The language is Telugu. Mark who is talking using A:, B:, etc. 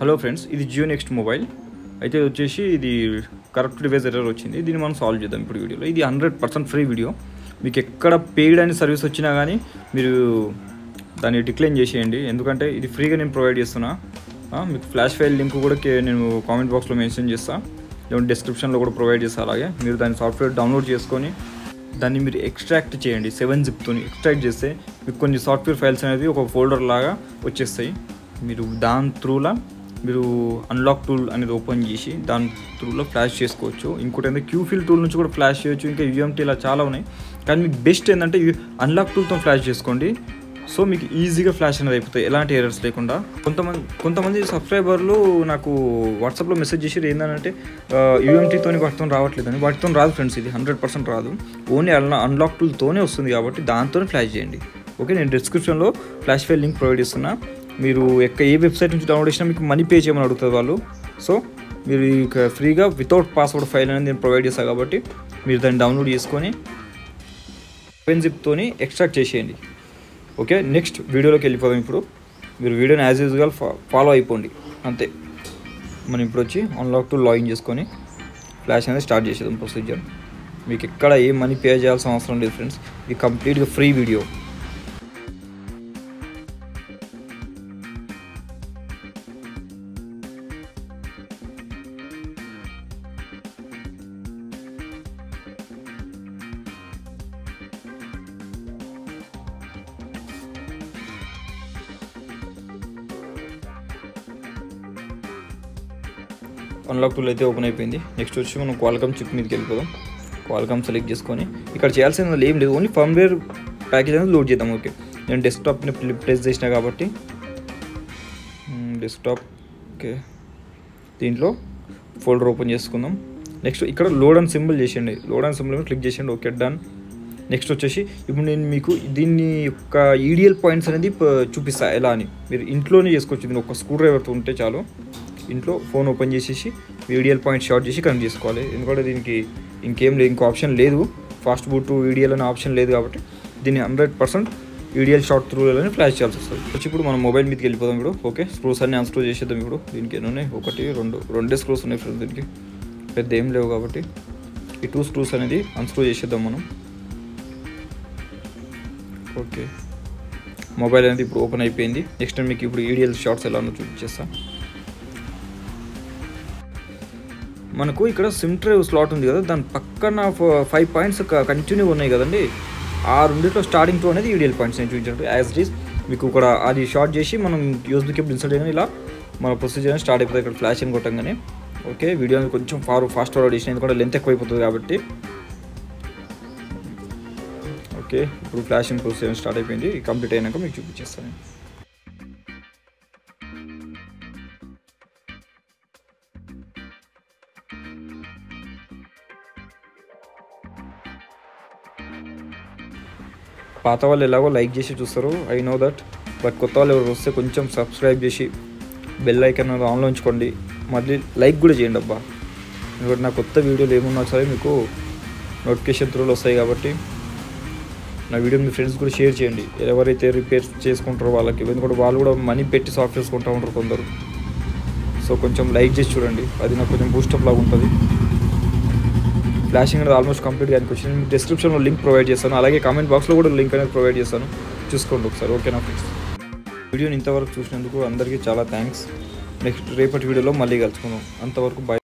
A: హలో ఫ్రెండ్స్, ఇది జియో నెక్స్ట్ మొబైల్ అయితే వచ్చేసి ఇది కరప్ట్ డివైస్ ఎర్రర్ వచ్చింది. దీన్ని మనం సాల్వ్ చేద్దాం ఇప్పుడు వీడియోలో. ఇది 100% ఫ్రీ వీడియో. మీకు ఎక్కడ పెయిడ్ అని సర్వీస్ వచ్చినా కానీ మీరు దాన్ని డిక్లైన్ చేసేయండి, ఎందుకంటే ఇది ఫ్రీగా నేను ప్రొవైడ్ చేస్తున్నా. మీకు ఫ్లాష్ ఫైల్ లింక్ కూడా నేను కామెంట్ బాక్స్లో మెన్షన్ చేస్తాను, లేదంటే డిస్క్రిప్షన్లో కూడా ప్రొవైడ్ చేస్తాను. అలాగే మీరు దాని సాఫ్ట్వేర్ డౌన్లోడ్ చేసుకొని దాన్ని మీరు ఎక్స్ట్రాక్ట్ చేయండి. 7-zip ఎక్స్ట్రాక్ట్ చేస్తే మీకు కొన్ని సాఫ్ట్వేర్ ఫైల్స్ అనేది ఒక ఫోల్డర్ లాగా వచ్చేస్తాయి. మీరు దాని త్రూలా మీరు అన్లాక్ టూల్ అనేది ఓపెన్ చేసి దాని త్రూలో ఫ్లాష్ చేసుకోవచ్చు. ఇంకోటి ఏంటంటే క్యూఫిల్ టూల్ నుంచి కూడా ఫ్లాష్ చేయొచ్చు, ఇంకా యూఎంటీ ఇలా చాలా ఉన్నాయి. కానీ మీకు బెస్ట్ ఏంటంటే అన్లాక్ టూల్తో ఫ్లాష్ చేసుకోండి. సో మీకు ఈజీగా ఫ్లాష్ అనేది అయిపోతాయి, ఎలాంటి ఎర్రర్స్ లేకుండా. కొంతమంది సబ్స్క్రైబర్లు నాకు వాట్సాప్లో మెసేజ్ చేసి ఏంటంటే యూఎంటీతో వాటితో రావట్లేదని. వాటితో రాదు ఫ్రెండ్స్, ఇది 100% రాదు. ఓన్లీ అన్లాక్ టూల్తోనే వస్తుంది, కాబట్టి దాంతోనే ఫ్లాష్ చేయండి. ఓకే, నేను డిస్క్రిప్షన్లో ఫ్లాష్ ఫైల్ లింక్ ప్రొవైడ్ చేస్తున్నా. మీరు ఏ వెబ్సైట్ నుంచి డౌన్లోడ్ చేసినా మీకు మనీ పే చేయమని అడుగుతుంది వాళ్ళు. సో మీరు ఇక ఫ్రీగా వితౌట్ పాస్వర్డ్ ఫైల్ అనేది నేను ప్రొవైడ్ చేస్తాను, కాబట్టి మీరు దాన్ని డౌన్లోడ్ చేసుకొని 7-zip ఎక్స్ట్రాక్ట్ చేసేయండి. ఓకే, నెక్స్ట్ వీడియోలోకి వెళ్ళిపోదాం. ఇప్పుడు మీరు వీడియోని యాజ్ యూజువల్ ఫాలో అయిపోండి అంతే. మనం ఇప్పుడు వచ్చి అన్లాక్ టూల్ లాగిన్ చేసుకొని ఫ్లాష్ అనేది స్టార్ట్ చేసేద్దాం ప్రొసీజర్. మీకు ఎక్కడ ఏ మనీ పే చేయాల్సిన అవసరం లేదు ఫ్రెండ్స్, ఇది కంప్లీట్గా ఫ్రీ వీడియో. అన్లాక్ టూల్ అయితే ఓపెన్ అయిపోయింది. నెక్స్ట్ వచ్చి మనం క్వాల్కామ్ చిప్ మీదకి వెళ్ళిపోదాం. క్వాల్కామ్ సెలెక్ట్ చేసుకొని ఇక్కడ చేయాల్సింది ఏం లేదు, ఓన్లీ ఫర్మ్వేర్ ప్యాకేజ్ అనేది లోడ్ చేద్దాం. ఓకే, నేను డెస్క్టాప్ని ప్లేస్ చేసిన కాబట్టి డెస్క్టాప్. ఓకే, దీంట్లో ఫోల్డర్ ఓపెన్ చేసుకుందాం. నెక్స్ట్ ఇక్కడ లోడ్ అండ్ సింబల్ చేసేయండి, లోడ్ అండ్ సింబల్ మీద క్లిక్ చేసేయండి. Okay, done. నెక్స్ట్ వచ్చేసి ఇప్పుడు నేను మీకు దీన్ని యొక్క ఈడియల్ పాయింట్స్ అనేది చూపిస్తాను ఎలా అని. మీరు ఇంట్లోనే చేసుకోవచ్చు, దీన్ని ఒక స్క్రూ డ్రైవర్తో ఉంటే చాలు. ఇంట్లో ఫోన్ ఓపెన్ చేసేసి వీడియల్ పాయింట్ షార్ట్ చేసి కనెక్ట్ చేసుకోవాలి, ఎందుకంటే దీనికి ఇంకేం లేదు, ఇంకో ఆప్షన్ లేదు. ఫాస్ట్ బూట్ వీడియల్ అనే ఆప్షన్ లేదు, కాబట్టి దీన్ని 100% వీడియల్ షార్ట్ త్రూలోనే ఫ్లాష్ చేయాల్సి వస్తుంది. వచ్చి ఇప్పుడు మనం మొబైల్ మీదకి వెళ్ళిపోదాం. ఇప్పుడు ఓకే, స్క్రూస్ అన్నీ అన్స్క్రూ చేసేద్దాం. ఇప్పుడు దీనికి ఎన్ని ఉన్నాయి, 1-2 స్క్రూస్ ఉన్నాయి ఫ్రెండ్స్. దీనికి పెద్ద ఏం లేవు, కాబట్టి ఈ 2 స్క్రూస్ అనేది అన్స్క్రూ చేసేద్దాం మనం. ఓకే, మొబైల్ అనేది ఇప్పుడు ఓపెన్ అయిపోయింది. నెక్స్ట్ మీకు ఇప్పుడు ఈడియల్ షార్ట్స్ ఎలా ఉన్నో చూపించేస్తాను. మనకు ఇక్కడ సిమ్ ట్రే స్లాట్ ఉంది కదా, దాని పక్కన 5 పాయింట్స్ కంటిన్యూ ఉన్నాయి కదండి. ఆ రెండిట్లో స్టార్టింగ్ టూ అనేది ఈడియల్ పాయింట్స్ నేను చూపించాను. యాజ్ ఇట్ ఈస్ మీకు ఇక్కడ అది షార్ట్ చేసి మనం యూఎస్బీ కేబుల్ ఇన్సర్ట్ చేయగానే ఇలా మన ప్రొసీజర్ అనేది స్టార్ట్ అయిపోతుంది ఇక్కడ ఫ్లాష్ అని కొట్టంగానే. ఓకే, వీడియో అనేది కొంచెం ఫాస్ట్ ఫార్వర్డ్ చేసిన, ఎందుకంటే లెంత్ ఎక్కువైపోతుంది కాబట్టి. ఓకే, ఇప్పుడు ఫ్లాషింగ్ ప్రొసీజర్ స్టార్ట్ అయిపోయింది. కంప్లీట్ అయినాక మీకు చూపించేస్తాను. పాత వాళ్ళు ఎలాగో లైక్ చేసి చూస్తారు, ఐ నో దట్. బట్ కొత్త వాళ్ళు ఎవరు వస్తే కొంచెం సబ్స్క్రైబ్ చేసి బెల్ ఐకాన్ ఆన్లో ఉంచుకోండి. మళ్ళీ లైక్ కూడా చేయండి అబ్బా, ఎందుకంటే నా కొత్త వీడియోలు ఏమున్నా సరే మీకు నోటిఫికేషన్ త్రూలో వస్తాయి. కాబట్టి నా వీడియో మీ ఫ్రెండ్స్ కూడా షేర్ చేయండి, ఎవరైతే రిపేర్ చేసుకుంటారో వాళ్ళకి, ఎందుకంటే వాళ్ళు కూడా మనీ పెట్టి సాఫ్ట్వేర్స్ కొంటూ ఉంటారు కొందరు. సో కొంచెం లైక్ చేసి చూడండి, అది నాకు కొంచెం బూస్టప్ లాగా ఉంటుంది. ఫ్లాషింగ్ అనేది ఆల్మోస్ట్ కంప్లీట్గా వచ్చింది. మీకు డిస్క్రిప్షన్లో లింక్ ప్రొవైడ్ చేస్తాను, అలాగే కామెంట్ బాక్స్లో కూడా లింక్ అనేది ప్రొవైడ్ చేస్తాను, చూసుకోండి ఒకసారి. ఓకేనా ఫ్రెండ్స్, వీడియోని ఇంతవరకు చూసినందుకు అందరికీ చాలా థ్యాంక్స్. నెక్స్ట్ రేపటి వీడియోలో మళ్ళీ కలుసుకుందాం. అంతవరకు బాయ్.